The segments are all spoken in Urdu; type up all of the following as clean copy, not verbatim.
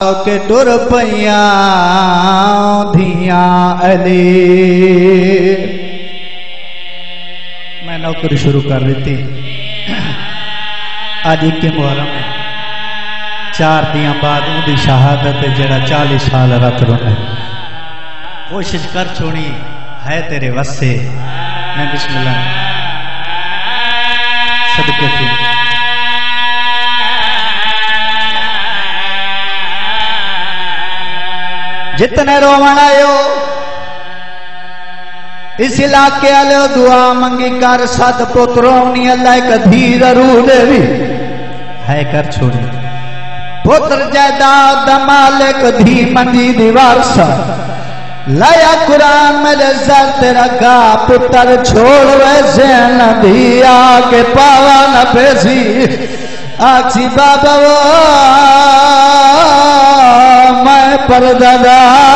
کہ ٹر پیاں دھیاں علی. میں نوکری شروع کر دیتی آج 21 محرم ہے 4 دیاں بعد ان دی شہادت جڑا 40 سال رات رونے کوشش کر چھوڑی ہے تیرے وسے. میں بسم اللہ صدقے تھی جتنے رومن آئیو اس علاقے والے دعا منگی کر 7 پترونی اللہ ایک دھی ضرور دے بھی ہے کر چھوڑی پتر جائیداد دا مالک دھی منجی دیوار سا لایا قرآن میرے سر تیرا گا پتر چھوڑ ویسے نہ دھی آکے پاوا نہ پیسی آکسی بابا وہ میں پردادار.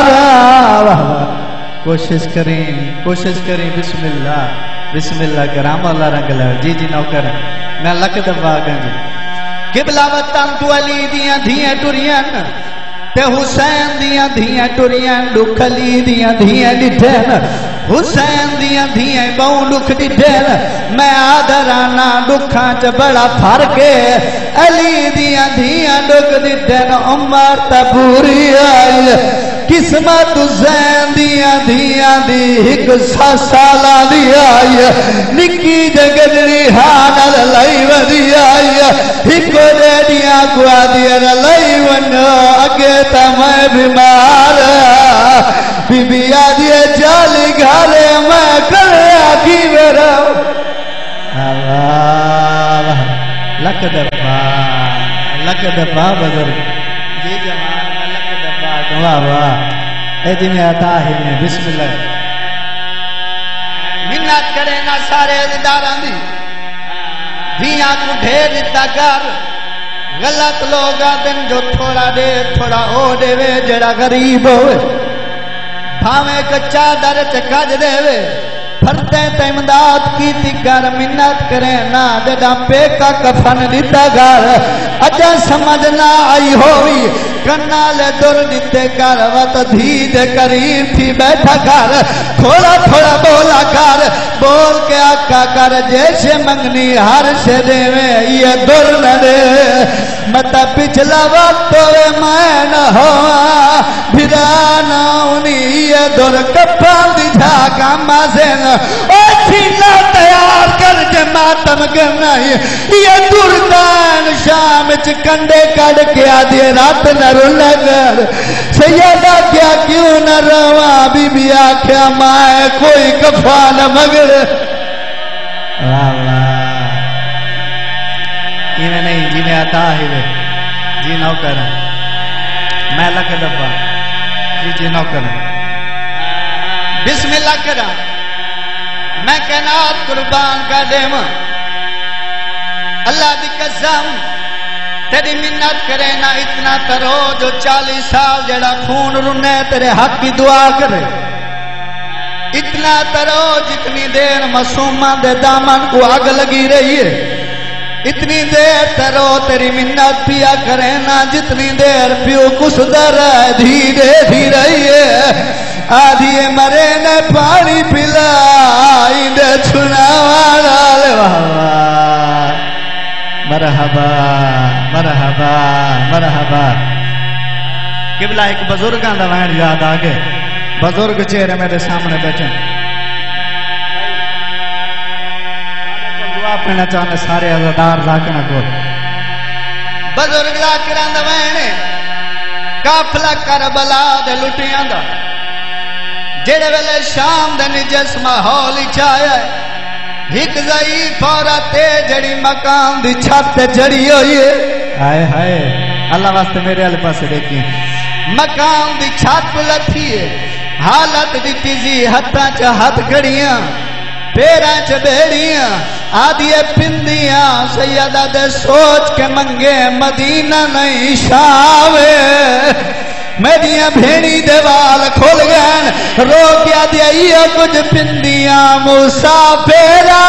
کوشش کریں بسم اللہ کرام اللہ رنگ لڑ جی نوکر میں لکھ دفعہ آگاں جی. قبلہ وطن تو علی دیاں دھیاں ٹریاں تے حسین دیاں دھیاں ٹریاں دکھ علی دیاں دھیاں ڈٹھن حسین دیاں دھیاں بہوں دکھ ڈٹھن. میں آدھرانا دکھاں چ بڑا فرق ہے علی دیاں دھیاں دکھ ڈٹھن عمر تبوری آئی قسمت حسین دیاں دھیاں دی 1 سالہ دی آئی نکی جگدری ہانل لائی ودی آئی 1 ریڈیاں گوا دیا لائی ونو اگے تا میں بیمار بی بی آدھے جالی گھارے میں کرے آگی میرا. لکھ دفعہ بزرگ جی جوان میں لکھ دفعہ واہ واہ اے جی میں عطا ہی میں بسم اللہ. منت کرے نا سارے اداران دی دھیاں کو ڈھیر دیتا کر غلط لوگ آدن جو تھوڑا دے تھوڑا او دے وے جڑا غریب ہوئے بھاویں کچا در چکج دے وے پھردے تے امداد کی تھی کر منت کرے نا جڑا پیکا کفن دیتا گھر اجا سمجھنا آئی ہوئی کنالے در دیتے کر وط دھی دے قریب تھی بیٹھا کر تھوڑا تھوڑا بولا کر بول کے آقا کر جیسے منگنی ہر سے دے میں یہ در نہ دے متا پچھلا وقت ہوئے میں نہ ہوا بھرانا انہی یہ در کپان دی جھاکا مازن او سینہ تیار کر جماعتم کرنا یہ دردان شام چکنڈے کڑ کے آدھے رات نہ رونا کر سیدہ کیا کیوں نہ روا بی بی آکھیا مائے کوئی کفا نہ مگر. انہیں نہیں جی میں آتا ہی وے جی نوکر میں لکھ دفعہ جی نوکر بسم اللہ کرا میں کائنات قربان کا دیم اللہ دی قسم تیری منت کرے نا اتنا کرو جو 40 سال جڑا خون رنے تیرے حق کی دعا کرے اتنا کرو جتنی دیر معصومہ دے دامن کو آگ لگی رہی ہے اتنی دیر ترو تیری منت پیا کرے نا جتنی دیر پیو کس در دھیرے دھیرے آدھی مرے نے پانی پلا اندے چھنا والا لے مرحبا مرحبا مرحبا. قبلہ ایک بزرگاں دا وین یاد آگے بزرگ چہرے میرے سامنے بیٹھے دعا پہنا چاہنے سارے عزادار لاکنا کو بزرگ لاکران دا وینے کافلہ کربلا دے لٹیاں دا جڑے ویلے شام دے نجس ماحول چاہیا ہے ایک ضعیف عورت جڑی مقام دی چھت جڑی ہوئی ہے ہائے ہائے اللہ واسطے میرے علی پاس دیکھیں مقام دی چھت لتھی ہے حالت دی تیزی ہتھاں چ ہتھ گھڑیاں پیراں چ بیڑیاں آدھیے پندیاں سیدہ دے سوچ کے منگے مدینہ نہیں شاوے میریاں بھینی دیوال کھول گئن رو کیا دیا یہ کچھ پندیاں مسافرہ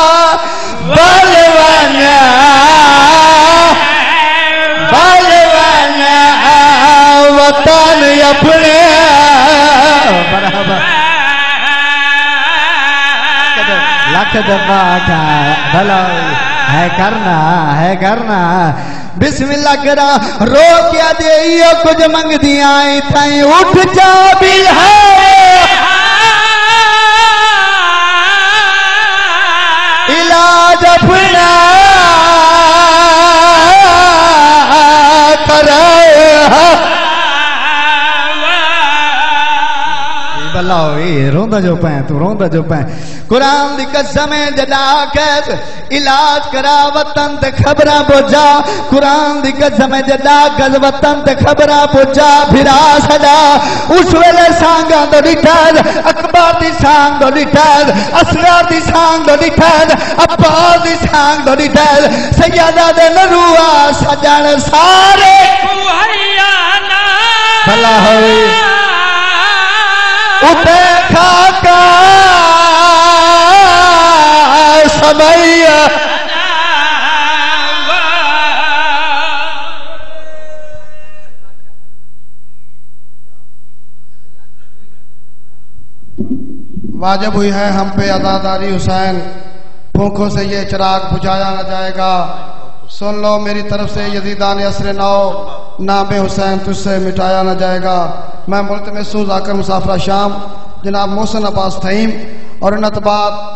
بالوانا بالوانا لاکھ دفعہ آکھا بھلا ہے کرنا بسم اللہ کرا رو کیا دے کچھ منگ دیا تھائیں اٹھ جا بھی ہے علاج اپنا کرا روندا جو پائیں قرآن دی قسم جدا کیس علاج کرا وطن تے خبراں پہنچا قرآن دی قسم جدا کیس وطن تے خبراں پہنچا پھرا سدا اس ویلے سانگاں دو ڈٹھاد اکبر دی سانگ دو ڈٹھاد اصغر دی سانگ دو ڈٹھاد عباس دی سانگ دو ڈٹھاد سیدہ دے نروہ سجن سارے بھلا ہوئی اٹھے کھاکا سمیا واجب ہوئی ہے ہم پہ عزاداری حسین پھونکوں سے یہ چراغ بجھایا نہ جائے گا سن لو میری طرف سے یزیدان عصر نو نام حسین تجھ سے مٹایا نہ جائے گا میں ملتمس سوز آ کر مسافرہ شام جناب محسن عباس تھیم اور انت بعد